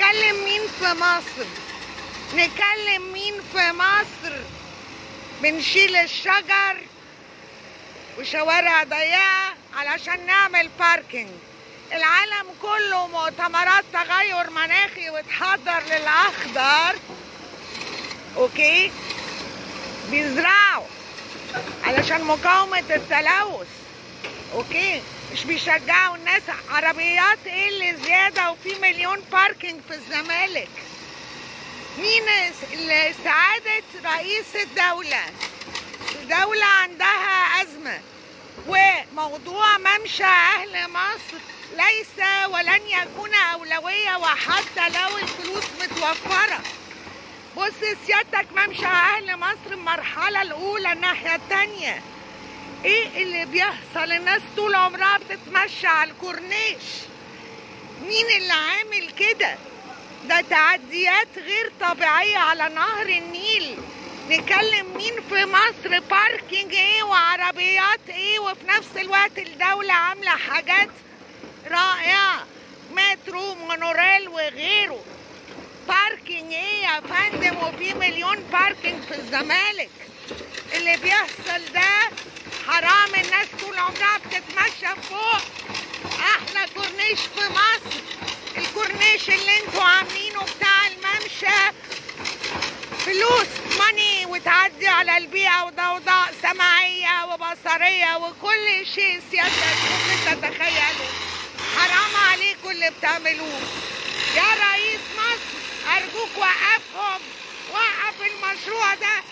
نكلم مين في مصر؟ نكلم مين في مصر؟ بنشيل الشجر وشوارع ضيقة علشان نعمل باركينج. العالم كله مؤتمرات تغير مناخي وتحضر للأخضر، اوكي؟ بيزرعوا علشان مقاومة التلوث، اوكي؟ مش بيشجعوا الناس. عربيات ايه اللي زيادة وفي مليون باركينج في الزمالك؟ مين سعادة رئيس الدولة؟ الدولة عندها أزمة، وموضوع ممشى أهل مصر ليس ولن يكون أولوية وحتى لو الفلوس متوفرة. بص سيادتك، ممشى أهل مصر المرحلة الأولى الناحية التانية. إيه اللي بيحصل؟ الناس طول عمرها بتتمشى على الكورنيش. مين اللي عامل كده؟ ده تعديات غير طبيعية على نهر النيل. نكلم مين في مصر؟ باركينج ايه وعربيات ايه؟ وفي نفس الوقت الدولة عاملة حاجات رائعة، مترو مونوريل وغيره. باركينج ايه يا فندم؟ وفي مليون باركينج في الزمالك. اللي بيحصل ده حرام. الناس طول عمرها بتتمشى فوق احلى كورنيش في مصر. الكورنيش اللي انتوا عاملينه بتاع الممشى فلوس ماني وتعدي على البيئة وضوضاء سمعية وبصرية وكل شيء سيادتك ممكن تتخيله. حرام عليكم اللي بتعملوه. يا رئيس مصر أرجوك وقفهم، وقف المشروع ده.